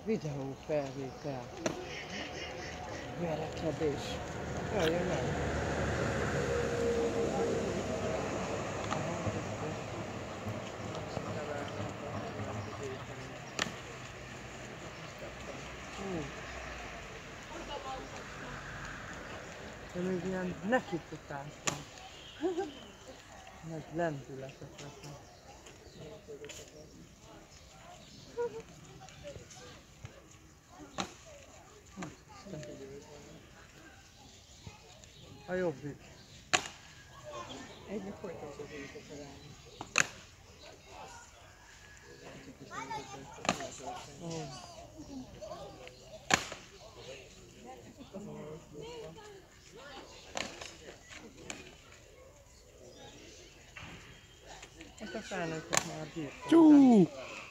Videófelvétel. Verekedés. Jöjjön meg. De még ilyen nekifutás van. Nagy lendületek lesznek. A jobbik. Egyre folytatódik a talán. Ezt a felnőttek már bírták. Tyú!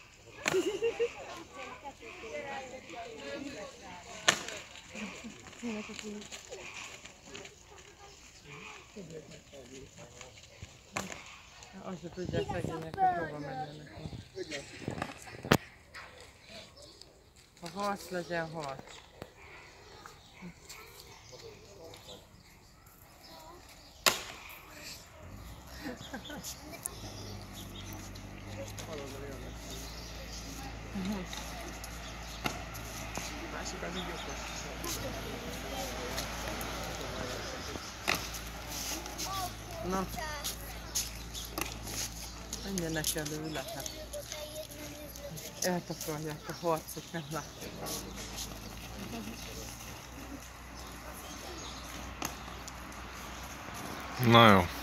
Azt se tudják szegények, hogy hova menjenek. Ha harc legyen harc. Másik az így okos. Na. Menjenek előle, hát. Eltakarják a harcot, nem látják. Na jó.